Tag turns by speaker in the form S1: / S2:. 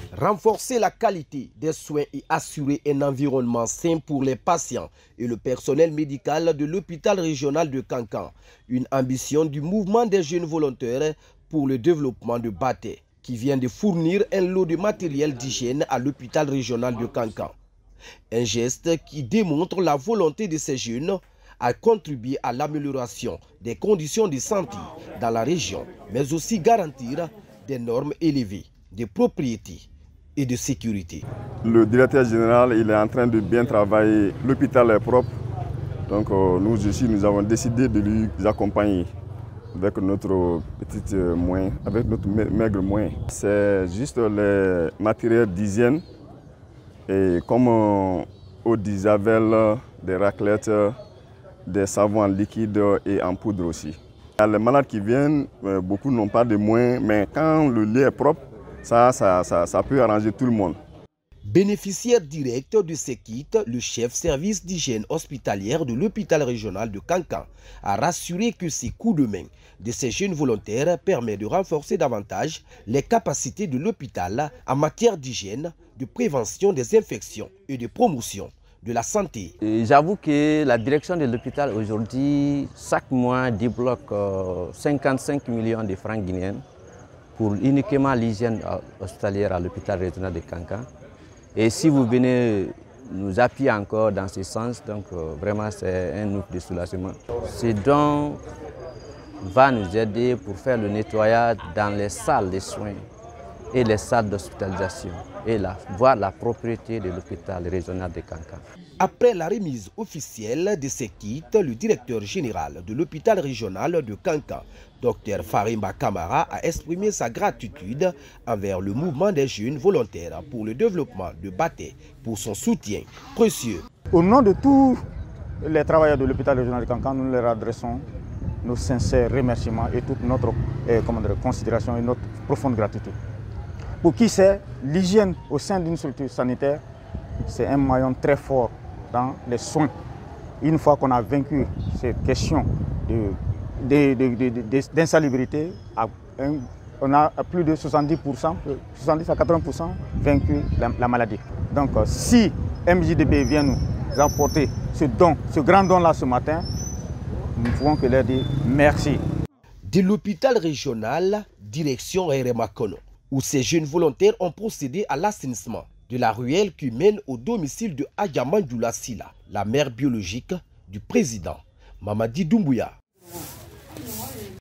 S1: Renforcer la qualité des soins et assurer un environnement sain pour les patients et le personnel médical de l'hôpital régional de Kankan. Une ambition du mouvement des jeunes volontaires pour le développement de Baté, qui vient de fournir un lot de matériel d'hygiène à l'hôpital régional de Kankan. Un geste qui démontre la volonté de ces jeunes à contribuer à l'amélioration des conditions de santé dans la région, mais aussi garantir des normes élevées de propriété et de sécurité.
S2: Le directeur général il est en train de bien travailler, l'hôpital est propre, donc nous aussi nous avons décidé de lui accompagner avec notre petit moyen, avec notre maigre moyen. C'est juste les matériels d'hygiène et comme eau d'Isabelle, des raclettes, des savons en liquide et en poudre aussi. Les malades qui viennent, beaucoup n'ont pas de moyens, mais quand le lieu est propre, ça peut arranger tout le monde.
S1: Bénéficiaire direct de ces kits, le chef service d'hygiène hospitalière de l'hôpital régional de Kankan a rassuré que ces coups de main de ces jeunes volontaires permettent de renforcer davantage les capacités de l'hôpital en matière d'hygiène, de prévention des infections et de promotion de la santé.
S3: J'avoue que la direction de l'hôpital aujourd'hui, chaque mois, débloque 55 millions de francs guinéens pour uniquement l'hygiène hospitalière à l'hôpital régional de Kankan. Et si vous venez nous appuyer encore dans ce sens, donc vraiment c'est un ouf de soulagement. Ce don va nous aider pour faire le nettoyage dans les salles de soins et les salles d'hospitalisation et voir la propriété de l'hôpital régional de Kankan.
S1: Après la remise officielle de ces kits, le directeur général de l'hôpital régional de Kankan, Dr Farimba Kamara, a exprimé sa gratitude envers le mouvement des jeunes volontaires pour le développement de Baté pour son soutien précieux.
S4: Au nom de tous les travailleurs de l'hôpital régional de Kankan, nous leur adressons nos sincères remerciements et toute notre considération et notre profonde gratitude. Pour qui c'est, l'hygiène au sein d'une structure sanitaire, c'est un maillon très fort dans les soins. Une fois qu'on a vaincu cette question d'insalubrité, on a à plus de 70%, 70 à 80% vaincu la maladie. Donc si MJDB vient nous apporter ce grand don-là ce matin, nous ne pouvons que leur dire merci.
S1: De l'hôpital régional, direction Remakono, où ces jeunes volontaires ont procédé à l'assainissement de la ruelle qui mène au domicile de Adjaman Djoula Sila, la mère biologique du président Mamadi Doumbouya.